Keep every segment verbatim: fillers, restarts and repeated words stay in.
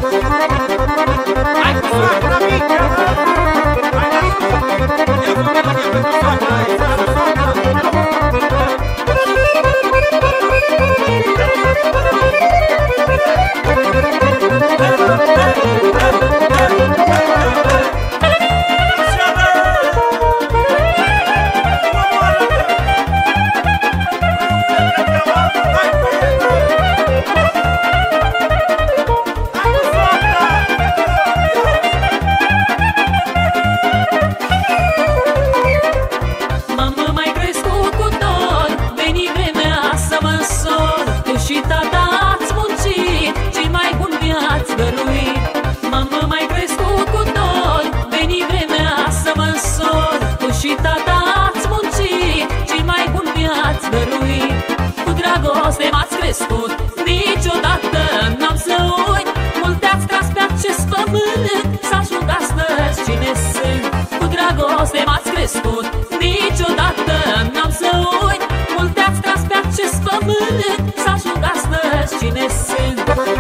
Dragoste m-ați crescut, niciodată n-am să uit. Multe ați tras pe acest pământ, să ajung astăzi cine sunt. Cu dragoste m-ați crescut, niciodată n-am să uit. Multe ați tras pe acest pământ, să ajung astăzi cine sunt.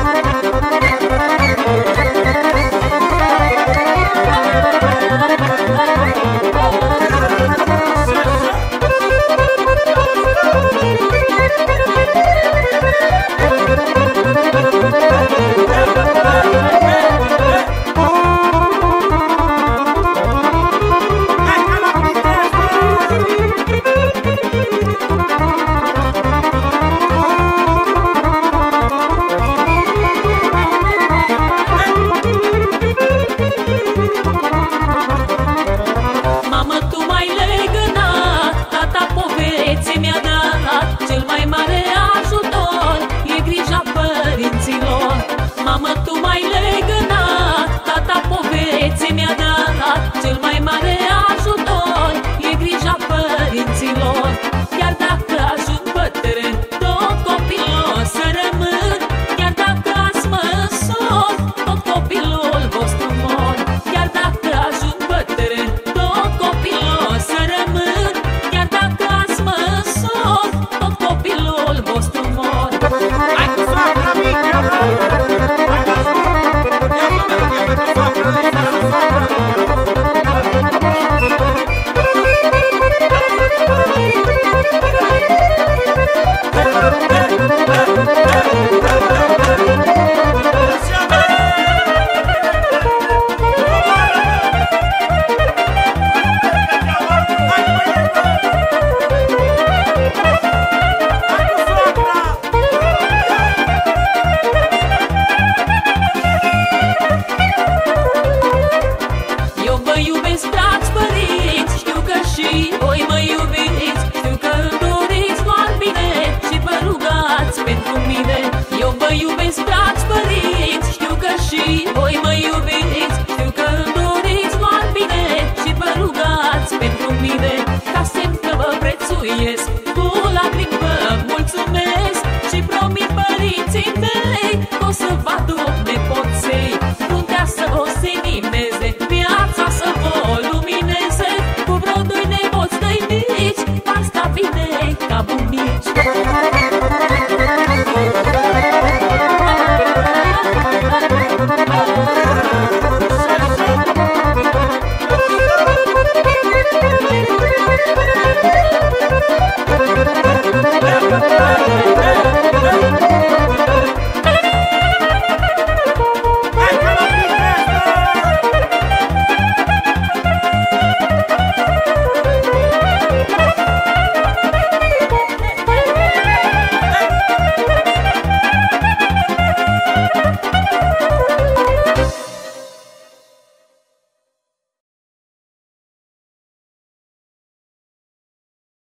Mi-a dat cel mai mare ajutor, e grija părinților. Mamă, tu m-ai legănat, tata poveții mi-a dat.